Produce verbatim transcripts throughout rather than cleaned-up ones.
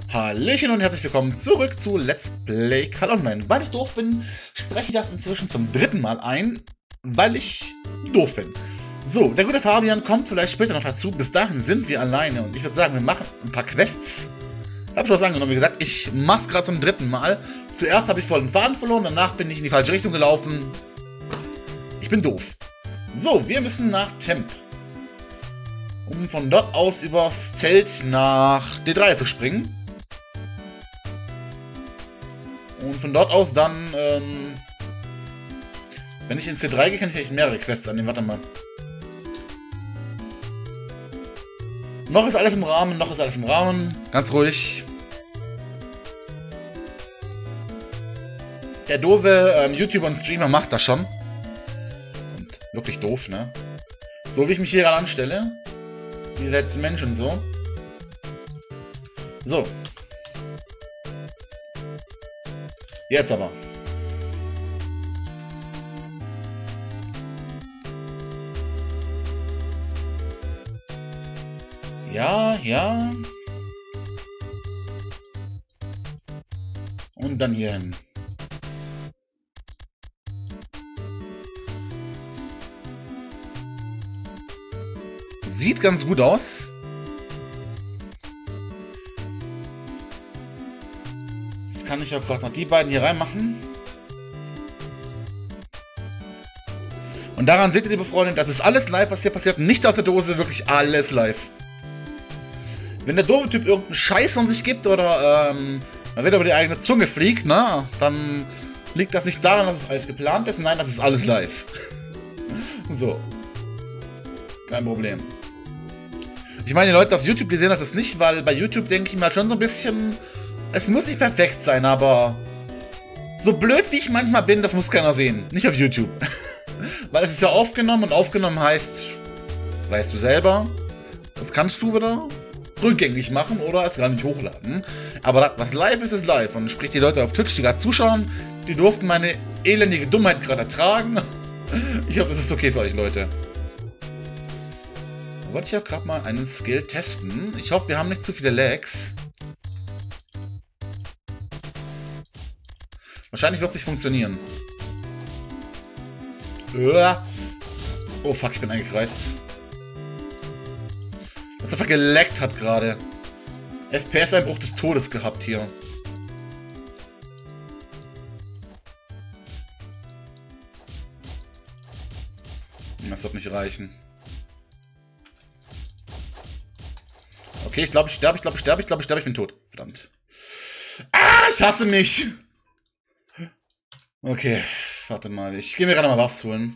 Hallöchen und herzlich willkommen zurück zu Let's Play Call Online. Weil ich doof bin, spreche ich das inzwischen zum dritten Mal ein, weil ich doof bin. So, der gute Fabian kommt vielleicht später noch dazu. Bis dahin sind wir alleine und ich würde sagen, wir machen ein paar Quests. Ich habe schon was angenommen, wie gesagt, ich mach's gerade zum dritten Mal. Zuerst habe ich voll den Faden verloren, danach bin ich in die falsche Richtung gelaufen. Ich bin doof. So, wir müssen nach Temp, um von dort aus übers Zelt nach D drei zu springen. Und von dort aus dann, ähm, wenn ich ins D drei gehe, kann ich vielleicht mehrere Quests annehmen. Warte mal. Noch ist alles im Rahmen, noch ist alles im Rahmen. Ganz ruhig. Der doofe ähm, YouTuber und Streamer macht das schon. Und wirklich doof, ne? So wie ich mich hier gerade anstelle. Wie die letzten Menschen so. So. Jetzt aber. Ja, ja. Und dann hier hin. Sieht ganz gut aus. Jetzt kann ich auch gerade noch die beiden hier reinmachen. Und daran seht ihr, liebe Freunde, das ist alles live, was hier passiert. Nichts aus der Dose, wirklich alles live. Wenn der doofe Typ irgendeinen Scheiß von sich gibt oder ähm, man wird über die eigene Zunge fliegt, ne, dann liegt das nicht daran, dass es alles geplant ist. Nein, das ist alles live. So. Kein Problem. Ich meine, die Leute auf YouTube, die sehen das nicht, weil bei YouTube denke ich mal schon so ein bisschen, es muss nicht perfekt sein, aber so blöd wie ich manchmal bin, das muss keiner sehen. Nicht auf YouTube. Weil es ist ja aufgenommen und aufgenommen heißt, weißt du selber, das kannst du wieder rückgängig machen oder es gar nicht hochladen. Aber das, was live ist, ist live. Und sprich, die Leute auf Twitch, die gerade zuschauen, die durften meine elendige Dummheit gerade ertragen. Ich hoffe, das ist okay für euch, Leute. Da wollte ich auch gerade mal einen Skill testen. Ich hoffe, wir haben nicht zu viele Lags. Wahrscheinlich wird es nicht funktionieren. Oh fuck, ich bin eingekreist. Das einfach geleckt hat gerade. F P S-Einbruch des Todes gehabt hier. Das wird nicht reichen. Okay, ich glaube, ich sterbe, ich glaube, ich sterbe, ich glaube, ich sterbe, ich bin tot. Verdammt. Ah, ich hasse mich! Okay, warte mal. Ich gehe mir gerade mal was holen.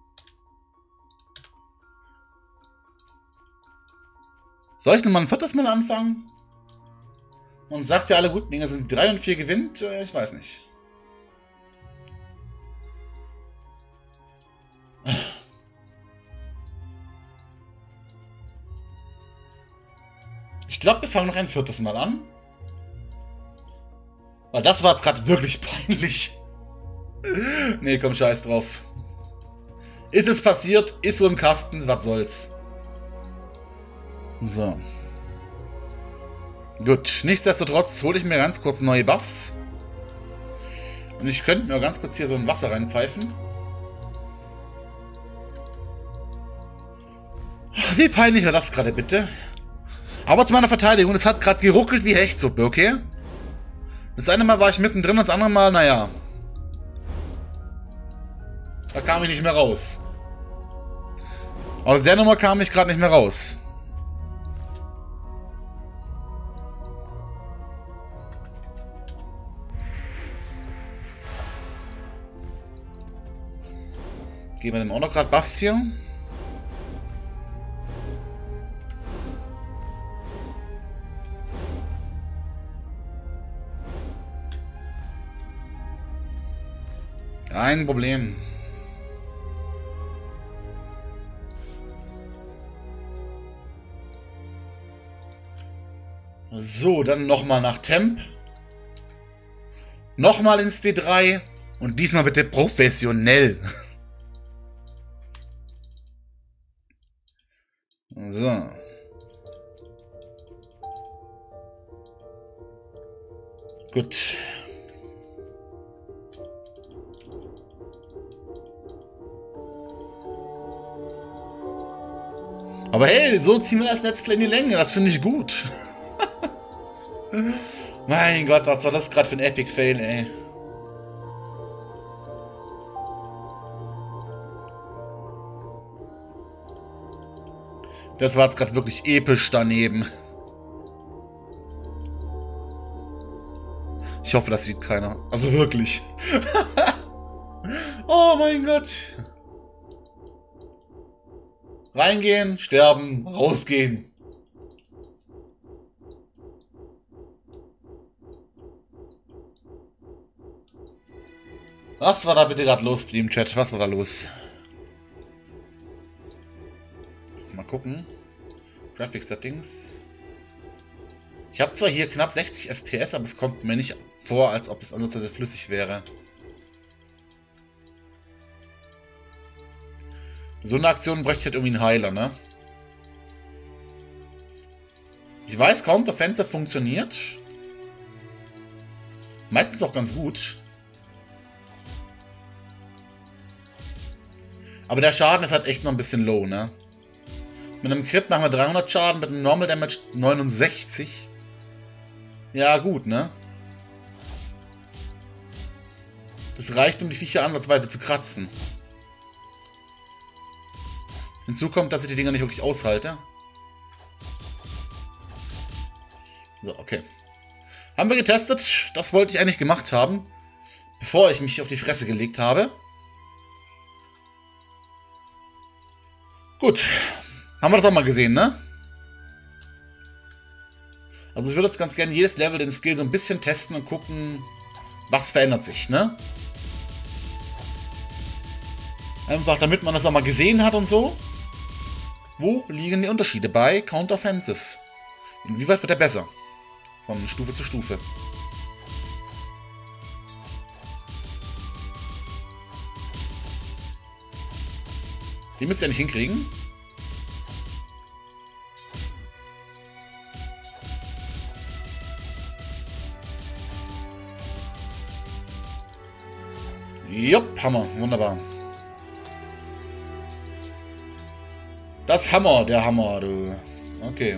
Soll ich nochmal ein viertes Mal anfangen? Und sagt ja, alle guten Dinge sind drei und vier gewinnt? Ich weiß nicht. Ich glaube, wir fangen noch ein viertes Mal an. Weil das war jetzt gerade wirklich peinlich. Nee, komm, scheiß drauf. Ist es passiert, ist so im Kasten, was soll's. So. Gut, nichtsdestotrotz hole ich mir ganz kurz neue Buffs. Und ich könnte mir ganz kurz hier so ein Wasser reinpfeifen. Wie peinlich war das gerade, bitte? Aber zu meiner Verteidigung, es hat gerade geruckelt wie Hechtsuppe, okay? Das eine Mal war ich mittendrin, das andere Mal, naja. Da kam ich nicht mehr raus. Aus der Nummer kam ich gerade nicht mehr raus. Geben wir dem auch noch gerade Buffs hier. Kein Problem. So, dann nochmal nach Temp. Nochmal ins D drei. Und diesmal bitte professionell. So. Gut. Aber hey, so ziehen wir das Let's Play in die Länge. Das finde ich gut. Mein Gott, was war das gerade für ein Epic Fail, ey. Das war jetzt gerade wirklich episch daneben. Ich hoffe, das sieht keiner. Also wirklich. Oh mein Gott. Reingehen, sterben, rausgehen. Was war da bitte gerade los, lieben Chat? Was war da los? Mal gucken. Graphics Settings. Ich habe zwar hier knapp sechzig F P S, aber es kommt mir nicht vor, als ob es ansatzweise flüssig wäre. So eine Aktion bräuchte halt irgendwie einen Heiler, ne? Ich weiß, Counter-Offensive funktioniert. Meistens auch ganz gut. Aber der Schaden ist halt echt noch ein bisschen low, ne? Mit einem Crit machen wir dreihundert Schaden, mit einem Normal Damage neunundsechzig. Ja, gut, ne? Das reicht, um die Viecher ansatzweise zu kratzen. Hinzu kommt, dass ich die Dinger nicht wirklich aushalte. So, okay. Haben wir getestet. Das wollte ich eigentlich gemacht haben, bevor ich mich auf die Fresse gelegt habe. Gut. Haben wir das auch mal gesehen, ne? Also ich würde jetzt ganz gerne jedes Level den Skill so ein bisschen testen und gucken, was verändert sich, ne? Einfach damit man das auch mal gesehen hat und so. Wo liegen die Unterschiede bei Counter-Offensive? Inwieweit wird er besser? Von Stufe zu Stufe. Die müsst ihr nicht hinkriegen. Jupp, Hammer, wunderbar. Das Hammer, der Hammer, du. Okay.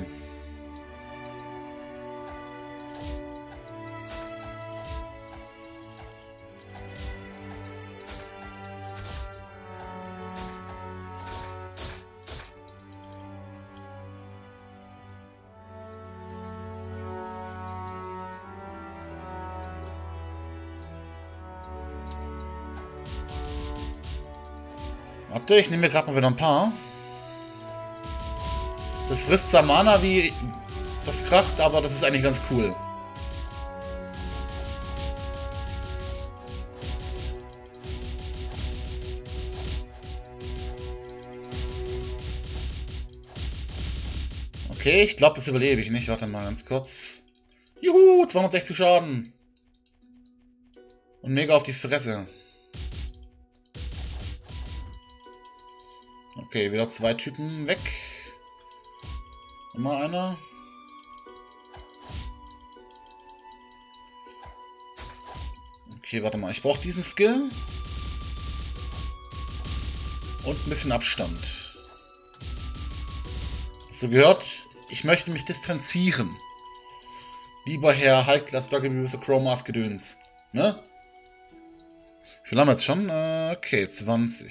Warte, ich nehme mir gerade mal wieder ein paar. Das frisst zwar Mana wie das kracht, aber das ist eigentlich ganz cool. Okay, ich glaube, das überlebe ich nicht. Warte mal ganz kurz. Juhu, zweihundertsechzig Schaden. Und mega auf die Fresse. Okay, wieder zwei Typen weg. Immer einer. Okay, warte mal. Ich brauche diesen Skill. Und ein bisschen Abstand. Hast du gehört? Ich möchte mich distanzieren. Lieber Herr High-Class Struggle with the Chromas Gedöns. Ne? Wie viel haben wir jetzt schon? Okay, zwanzig.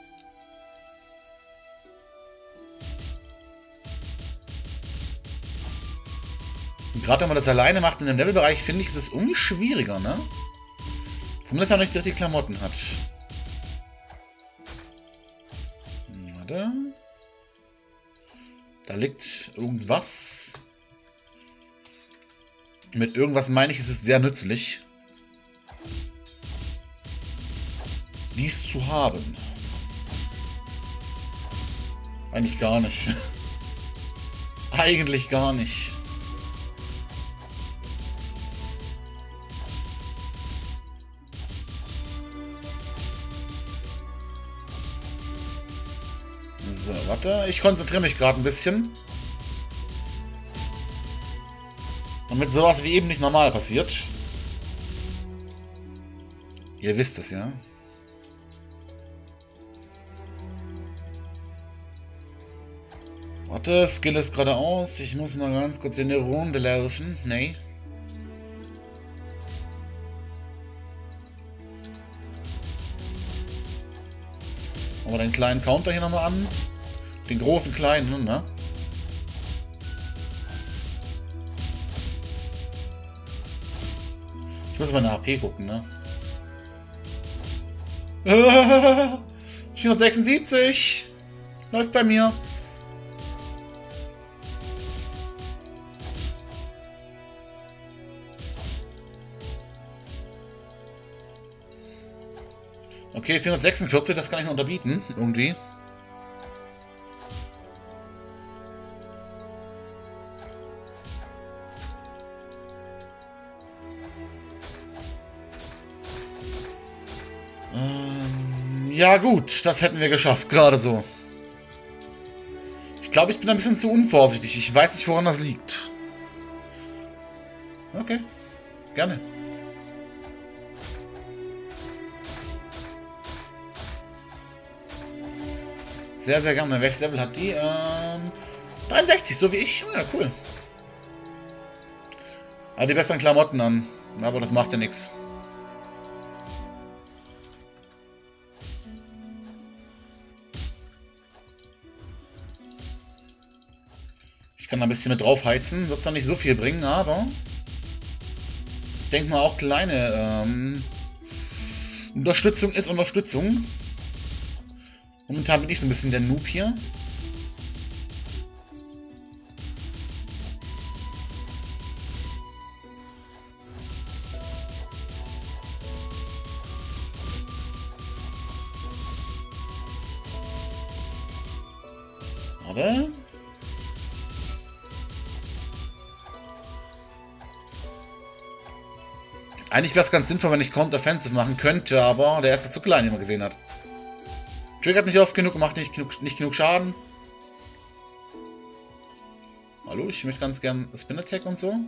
Gerade wenn man das alleine macht in dem Levelbereich, finde ich, ist es irgendwie schwieriger, ne? Zumindest wenn man nicht die Klamotten hat. Warte. Da liegt irgendwas. Mit irgendwas meine ich, ist es sehr nützlich, dies zu haben. Eigentlich gar nicht. Eigentlich gar nicht. So, warte. Ich konzentriere mich gerade ein bisschen. Damit sowas wie eben nicht normal passiert. Ihr wisst es, ja? Warte, Skill ist geradeaus. Ich muss mal ganz kurz in die Runde laufen. Nee. Aber den kleinen Counter hier nochmal an. Den großen kleinen, ne? Ich muss mal nach H P gucken, ne? vierhundertsechsundsiebzig! Läuft bei mir. Okay, vierhundertsechsundvierzig, das kann ich noch unterbieten, irgendwie. Ähm, ja gut, das hätten wir geschafft, gerade so. Ich glaube, ich bin ein bisschen zu unvorsichtig. Ich weiß nicht, woran das liegt. Okay, gerne. Sehr, sehr gerne. Welches Level hat die? Ähm, dreiundsechzig, so wie ich. Ja, cool. Hat die besseren Klamotten an. Aber das macht ja nichts. Ich kann da ein bisschen mit draufheizen. Wird zwar nicht so viel bringen, aber ich denke mal auch kleine ähm, Unterstützung ist Unterstützung. Momentan bin ich so ein bisschen der Noob hier. Warte. Eigentlich wäre es ganz sinnvoll, wenn ich Counter-Offensive machen könnte, aber der ist ja zu klein, den man gesehen hat. Triggert nicht oft genug und macht nicht genug, nicht genug Schaden. Hallo, ich möchte ganz gern Spin Attack und so.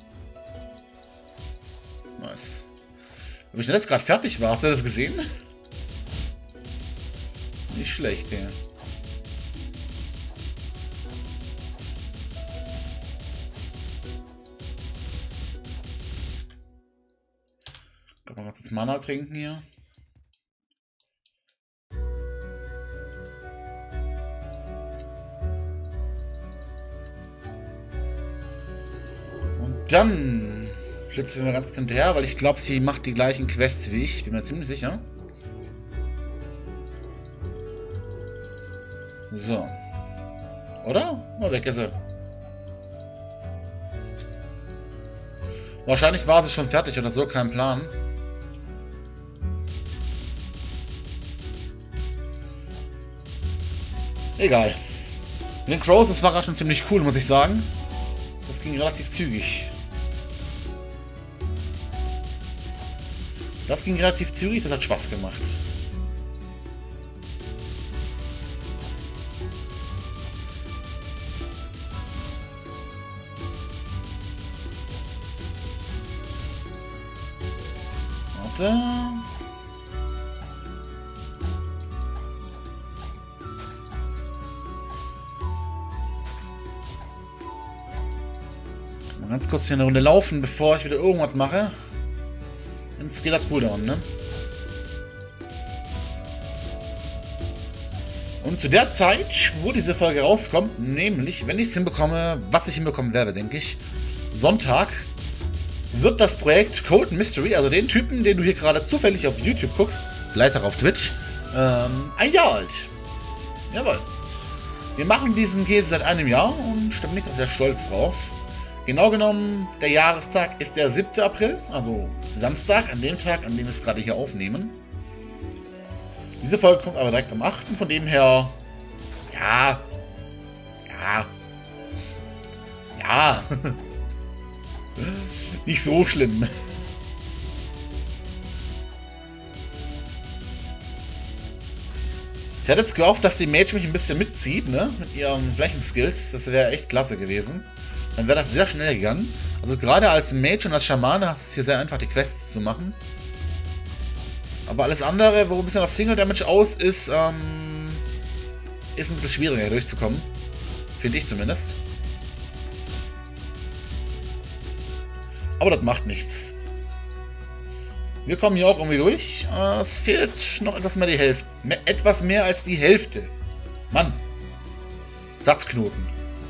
Nice. Wie schnell das gerade fertig war, hast du das gesehen? Nicht schlecht, ja. Kann man mal kurz Mana trinken hier. Dann flitzen wir ganz kurz hinterher, weil ich glaube, sie macht die gleichen Quests wie ich. Bin mir ziemlich sicher. So. Oder? Mal weg ist sie. Wahrscheinlich war sie schon fertig oder so, kein Plan. Egal. Mit den Crows, das war gerade schon ziemlich cool, muss ich sagen. Das ging relativ zügig. Das ging relativ zügig, das hat Spaß gemacht. Warte. Mal ganz kurz hier eine Runde laufen, bevor ich wieder irgendwas mache. Ins geht das Cooldown, ne? Und zu der Zeit, wo diese Folge rauskommt, nämlich, wenn ich es hinbekomme, was ich hinbekommen werde, denke ich, Sonntag, wird das Projekt Cold Mystery, also den Typen, den du hier gerade zufällig auf YouTube guckst, vielleicht auch auf Twitch, ähm, ein Jahr alt. Jawohl. Wir machen diesen Käse seit einem Jahr und stimmt nicht auch sehr stolz drauf. Genau genommen, der Jahrestag ist der siebte April, also Samstag, an dem Tag, an dem wir es gerade hier aufnehmen. Diese Folge kommt aber direkt am achten, von dem her, ja, ja, ja, nicht so schlimm. Ich hätte jetzt gehofft, dass die Mage mich ein bisschen mitzieht, ne, mit ihren Flächenskills, das wäre echt klasse gewesen. Dann wäre das sehr schnell gegangen. Also gerade als Mage und als Schamane hast du es hier sehr einfach, die Quests zu machen. Aber alles andere, wo ein bisschen auf Single Damage aus ist, ähm, ist ein bisschen schwieriger hier durchzukommen. Finde ich zumindest. Aber das macht nichts. Wir kommen hier auch irgendwie durch. Äh, es fehlt noch etwas mehr die Hälfte. Mehr, etwas mehr als die Hälfte. Mann. Satzknoten.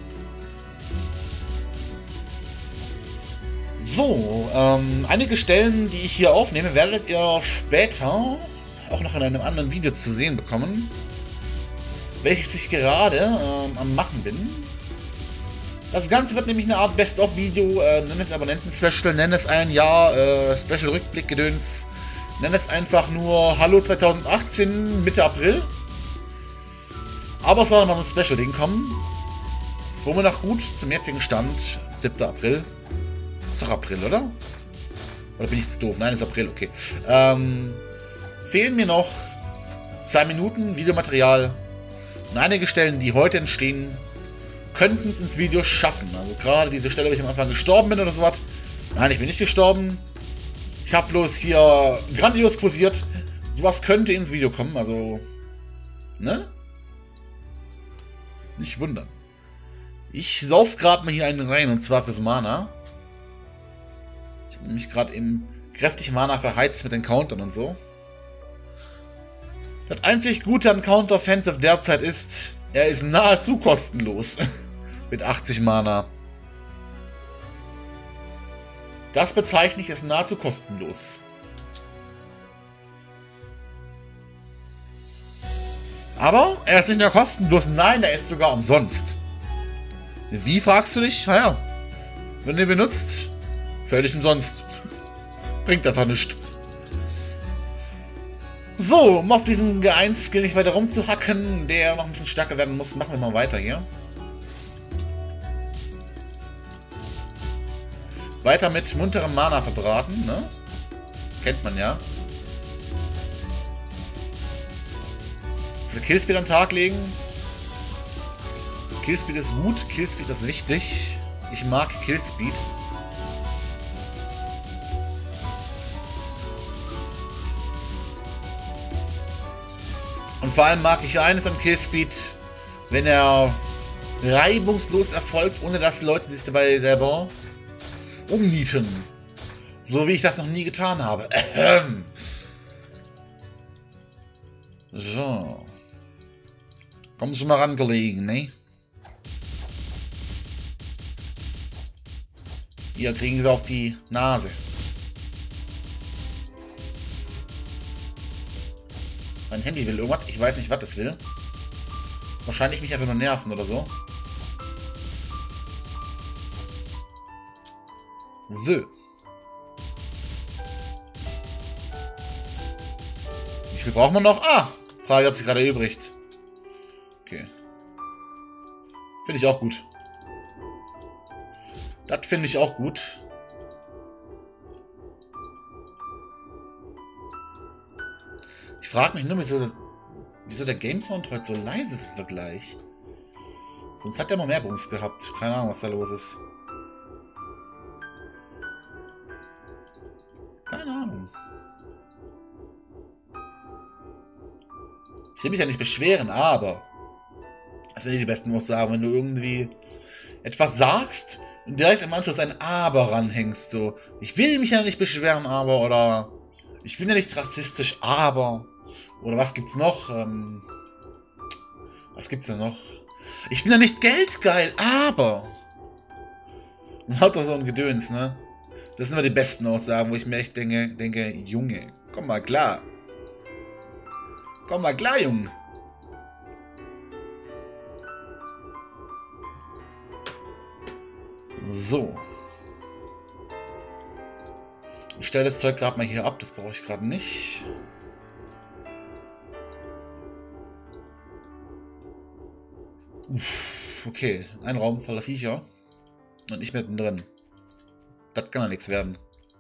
So, ähm, einige Stellen, die ich hier aufnehme, werdet ihr später auch noch in einem anderen Video zu sehen bekommen, welches ich gerade ähm, am machen bin. Das Ganze wird nämlich eine Art Best-of-Video, äh, nenn es Abonnenten-Special, nenn es ein Jahr, äh, Special-Rückblick-Gedöns, nenn es einfach nur Hallo zwanzig achtzehn, Mitte April. Aber es soll nochmal so ein Special-Ding kommen. Wo wir noch gut zum jetzigen Stand, siebter April. Ist doch April, oder? Oder bin ich jetzt doof? Nein, ist April, okay. Ähm, fehlen mir noch zwei Minuten Videomaterial. Und einige Stellen, die heute entstehen, könnten es ins Video schaffen. Also gerade diese Stelle, wo ich am Anfang gestorben bin oder sowas. Nein, ich bin nicht gestorben. Ich habe bloß hier grandios posiert. Sowas könnte ins Video kommen, also... Ne? Nicht wundern. Ich sauf gerade mal hier einen rein, und zwar fürs Mana. Ich bin nämlich gerade eben kräftig Mana verheizt mit den Countern und so. Das einzig Gute an Counter Offensive derzeit ist, er ist nahezu kostenlos. Mit achtzig Mana. Das bezeichne ich als nahezu kostenlos. Aber er ist nicht nur kostenlos, nein, er ist sogar umsonst. Wie, fragst du dich? Naja, wenn du ihn benutzt, völlig umsonst. Bringt einfach nichts. So, um auf diesen G eins Skill nicht weiter rumzuhacken, der noch ein bisschen stärker werden muss, machen wir mal weiter hier. Weiter mit munterem Mana verbraten, ne? Kennt man ja. Also Killspeed an den Tag legen. Killspeed ist gut, Killspeed ist wichtig. Ich mag Killspeed. Und vor allem mag ich eines an Killspeed, wenn er reibungslos erfolgt, ohne dass Leute sich dabei selber umnieten. So wie ich das noch nie getan habe. Ahem. So. Kommen Sie mal rangelegen, ne? Hier kriegen Sie auf die Nase. Mein Handy will irgendwas. Ich weiß nicht, was das will. Wahrscheinlich mich einfach nur nerven oder so. So. Wie viel braucht man noch? Ah! Frage hat sich gerade erübrigt. Okay. Finde ich auch gut. Das finde ich auch gut. Ich frage mich nur, wieso, das, wieso der Game Sound heute so leise ist im Vergleich. Sonst hat der mal mehr Bums gehabt. Keine Ahnung, was da los ist. Keine Ahnung. Ich will mich ja nicht beschweren, aber das sind die besten Aussagen, wenn du irgendwie etwas sagst und direkt im Anschluss ein Aber ranhängst. So, ich will mich ja nicht beschweren, aber, oder ich bin ja nicht rassistisch, aber, oder was gibt's noch? Ähm, was gibt's da noch? Ich bin ja nicht geldgeil, aber. Und haut doch so ein Gedöns, ne? Das sind immer die besten Aussagen, wo ich mir echt denke, denke, Junge, komm mal klar. Komm mal klar, Junge. So. Ich stelle das Zeug gerade mal hier ab, das brauche ich gerade nicht. Uff, okay, ein Raum voller Viecher. Und ich mittendrin. Das kann ja nichts werden.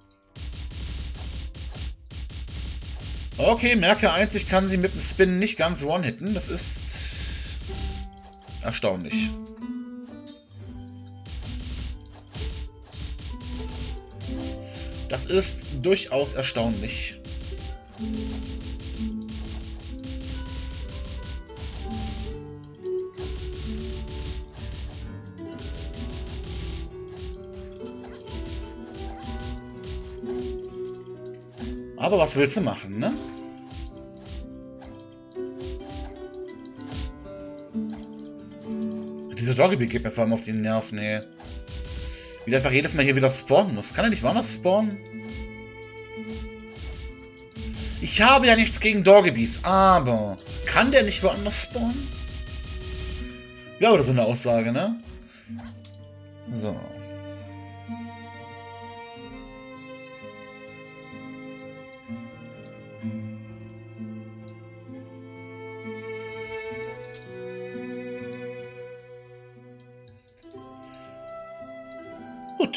Okay, merke eins, ich kann sie mit dem Spin nicht ganz one-hitten. Das ist erstaunlich. Das ist durchaus erstaunlich. Aber was willst du machen, ne? Dieser Doggy geht mir vor allem auf die Nerven, ey. Wie der einfach jedes Mal hier wieder spawnen muss. Kann er nicht woanders spawnen? Ich habe ja nichts gegen Doggies, aber kann der nicht woanders spawnen? Ja, oder so eine Aussage, ne? So. Gut.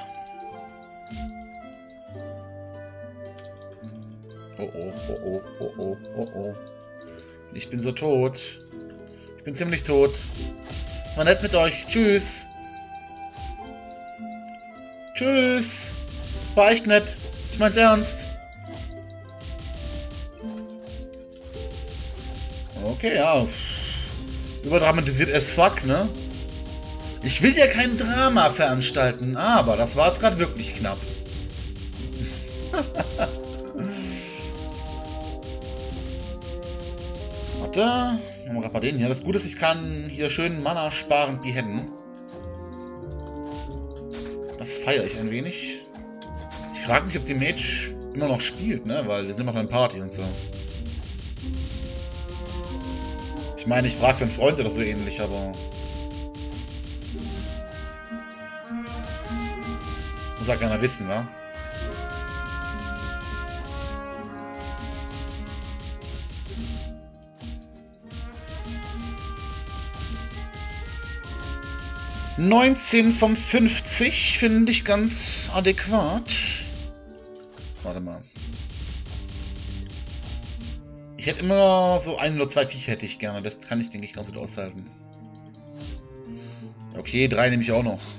Oh oh, oh oh, oh oh, oh oh. Ich bin so tot. Ich bin ziemlich tot. War nett mit euch. Tschüss. Tschüss. War echt nett. Ich mein's ernst. Okay, ja. Überdramatisiert as fuck, ne? Ich will ja kein Drama veranstalten, aber das war jetzt gerade wirklich knapp. Warte, machen wir gerade mal den hier. Das Gute ist, ich kann hier schön Mana sparen, die hätten. Das feiere ich ein wenig. Ich frage mich, ob die Mage immer noch spielt, ne? Weil wir sind immer noch in Party und so. Ich meine, ich frage für einen Freund oder so ähnlich, aber... Muss ja keiner wissen, wa? neunzehn von fünfzig finde ich ganz adäquat. Warte mal. Ich hätte immer so ein oder zwei Viecher hätte ich gerne. Das kann ich, denke ich, ganz gut aushalten. Okay, drei nehme ich auch noch.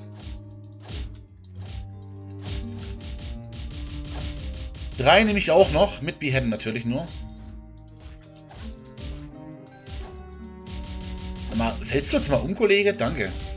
Drei nehme ich auch noch. Mit Beheaden natürlich nur. Mal, fällst du jetzt mal um, Kollege? Danke.